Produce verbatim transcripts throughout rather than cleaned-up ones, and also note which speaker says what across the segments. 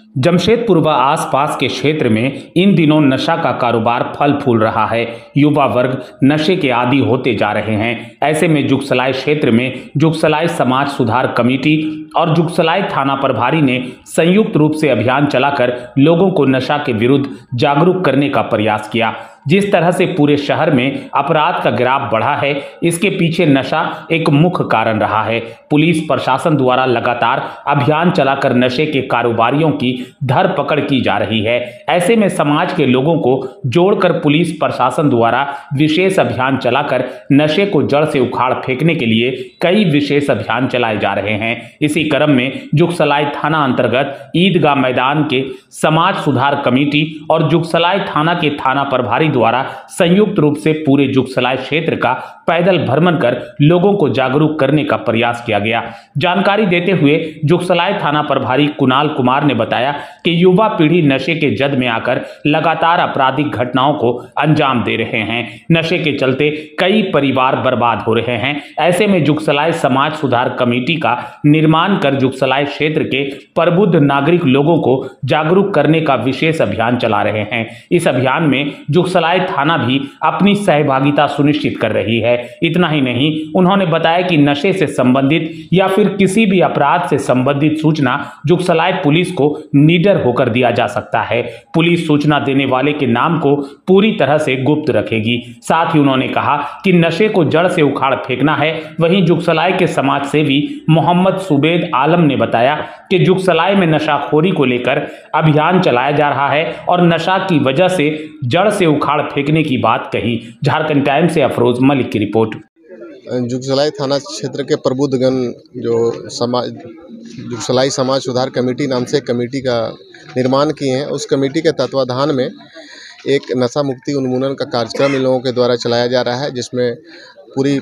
Speaker 1: जमशेदपुर व आसपास के क्षेत्र में इन दिनों नशा का कारोबार फल फूल रहा है। युवा वर्ग नशे के आदी होते जा रहे हैं। ऐसे में जुगसलाई क्षेत्र में जुगसलाई समाज सुधार कमेटी और जुगसलाई थाना प्रभारी ने संयुक्त रूप से अभियान चलाकर लोगों को नशा के विरुद्ध जागरूक करने का प्रयास किया। जिस तरह से पूरे शहर में अपराध का ग्राफ बढ़ा है, इसके पीछे नशा एक मुख्य कारण रहा है। पुलिस प्रशासन द्वारा लगातार अभियान चलाकर नशे के कारोबारियों की धरपकड़ की जा रही है। ऐसे में समाज के लोगों को जोड़कर पुलिस प्रशासन द्वारा विशेष अभियान चलाकर नशे को जड़ से उखाड़ फेंकने के लिए कई विशेष अभियान चलाए जा रहे हैं। इसी क्रम में जुगसलाई थाना अंतर्गत ईदगाह मैदान के समाज सुधार कमेटी और जुगसलाई थाना के थाना प्रभारी द्वारा संयुक्त रूप से पूरे जुगसलाई क्षेत्र का पैदल भ्रमण कर लोगों को जागरूक करने का प्रयास किया गया। जानकारी देते हुए जुगसलाई थाना प्रभारी कुणाल कुमार ने बताया कि युवा पीढ़ी नशे के जद में आकर लगातार आपराधिक घटनाओं को अंजाम दे रहे हैं। नशे के चलते कई परिवार बर्बाद हो रहे हैं। ऐसे में जुगसलाई समाज सुधार कमेटी का निर्माण कर जुगसलाई क्षेत्र के प्रबुद्ध नागरिक लोगों को जागरूक करने का विशेष अभियान चला रहे हैं। इस अभियान में जुगसलाई थाना भी अपनी सहभागिता सुनिश्चित कर रही है। इतना ही नहीं, उन्होंने बताया कि नशे से संबंधित या फिर किसी भी अपराध से संबंधित सूचना जुगसलाई पुलिस को निडर होकर दिया जा सकता है। पुलिस सूचना देने वाले के नाम को पूरी तरह से गुप्त रखेगी। साथ ही उन्होंने कहा कि नशे को जड़ से उखाड़ फेंकना है। वहीं जुगसलाई के समाज सेवी मोहम्मद सुबेद आलम ने बताया कि जुगसलाई में नशाखोरी को लेकर अभियान चलाया जा रहा है और नशा की वजह से जड़ से उखाड़ फेंकने की बात कही। झारखंड टाइम्स से अफरोज मलिक की रिपोर्ट।
Speaker 2: जुगसलाई थाना क्षेत्र के प्रबुद्धगण जो समाज जुगसलाई समाज सुधार कमेटी नाम से कमेटी का निर्माण किए हैं, उस कमेटी के तत्वाधान में एक नशा मुक्ति उन्मूलन का कार्यक्रम इन लोगों के द्वारा चलाया जा रहा है, जिसमें पूरी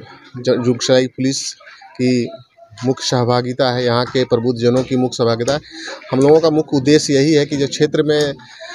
Speaker 2: जुगसलाई पुलिस की मुख्य सहभागिता है। यहाँ के प्रबुद्धजनों की मुख्य सहभागिता है। हम लोगों का मुख्य उद्देश्य यही है कि जो क्षेत्र में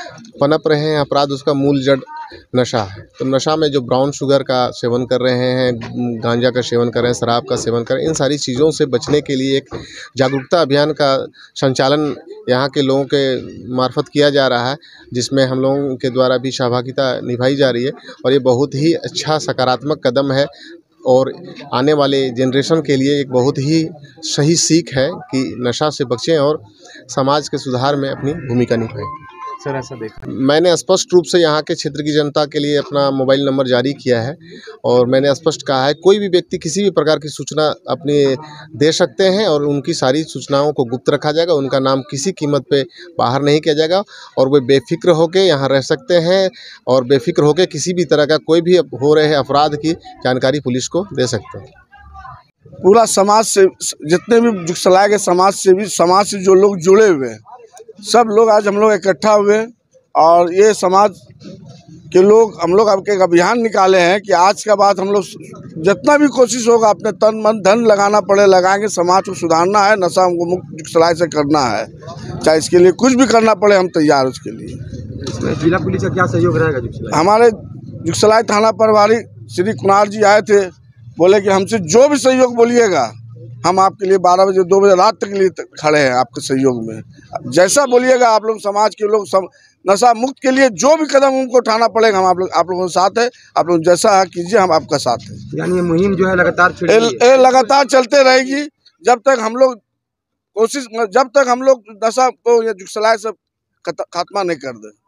Speaker 2: पनप रहे हैं अपराध, उसका मूल जड़ नशा है। तो नशा में जो ब्राउन शुगर का सेवन कर रहे हैं, गांजा का सेवन कर रहे हैं, शराब का सेवन कर रहे हैं, इन सारी चीज़ों से बचने के लिए एक जागरूकता अभियान का संचालन यहाँ के लोगों के मार्फत किया जा रहा है, जिसमें हम लोगों के द्वारा भी सहभागिता निभाई जा रही है। और ये बहुत ही अच्छा सकारात्मक कदम है और आने वाले जनरेशन के लिए एक बहुत ही सही सीख है कि नशा से बचें और समाज के सुधार में अपनी भूमिका निभाएं।
Speaker 3: सर, ऐसा देखा
Speaker 2: मैंने स्पष्ट रूप से यहाँ के क्षेत्र की जनता के लिए अपना मोबाइल नंबर जारी किया है और मैंने स्पष्ट कहा है कोई भी व्यक्ति किसी भी प्रकार की सूचना अपनी दे सकते हैं और उनकी सारी सूचनाओं को गुप्त रखा जाएगा। उनका नाम किसी कीमत पे बाहर नहीं किया जाएगा और वे बेफिक्र होकर यहाँ रह सकते हैं और बेफिक्र होकर किसी भी तरह का कोई भी हो रहे अपराध की जानकारी पुलिस को दे सकते हैं।
Speaker 4: पूरा समाज से जितने भी जुगसलाई के समाज से भी समाज से जो लोग जुड़े हुए हैं, सब लोग आज हम लोग इकट्ठा हुए और ये समाज के लोग हम लोग अब एक अभियान निकाले हैं कि आज के बाद हम लोग जितना भी कोशिश होगा अपने तन मन धन लगाना पड़े लगाएंगे। समाज को सुधारना है, नशा हमको मुक्त जुगसलाई से करना है, चाहे इसके लिए कुछ भी करना पड़े हम तैयार उसके लिए।
Speaker 3: जिला पुलिस का क्या सहयोग रहेगा जुगसलाई?
Speaker 4: हमारे जुगसलाई थाना प्रभारी श्री कुणाल जी आए थे, बोले कि हमसे जो भी सहयोग बोलिएगा हम आपके लिए बारह बजे दो बजे रात तक के लिए खड़े हैं आपके सहयोग में। जैसा बोलिएगा आप लोग समाज के लोग सब नशा मुक्त के लिए जो भी कदम हमको उठाना पड़ेगा हम आप लोग आप लोगों के साथ है। आप लोग जैसा कीजिए, हम आपका साथ है।
Speaker 3: यानी ये मुहिम जो है लगातार
Speaker 4: ए, लगातार चलते रहेगी जब तक हम लोग कोशिश जब तक हम लोग नशा को या जुगसलाई से खात्मा नहीं कर दे,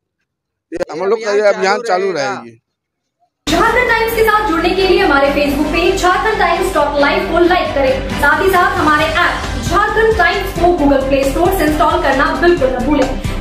Speaker 4: हम लोग का ये अभियान चालू रहेगी।
Speaker 5: झारखंड टाइम्स के साथ जुड़ने के लिए हमारे Facebook page Jharkhand times dot live को लाइक करें। साथ ही साथ हमारे ऐप झारखंड टाइम्स को गूगल प्ले स्टोर से इंस्टॉल करना बिल्कुल न भूलें।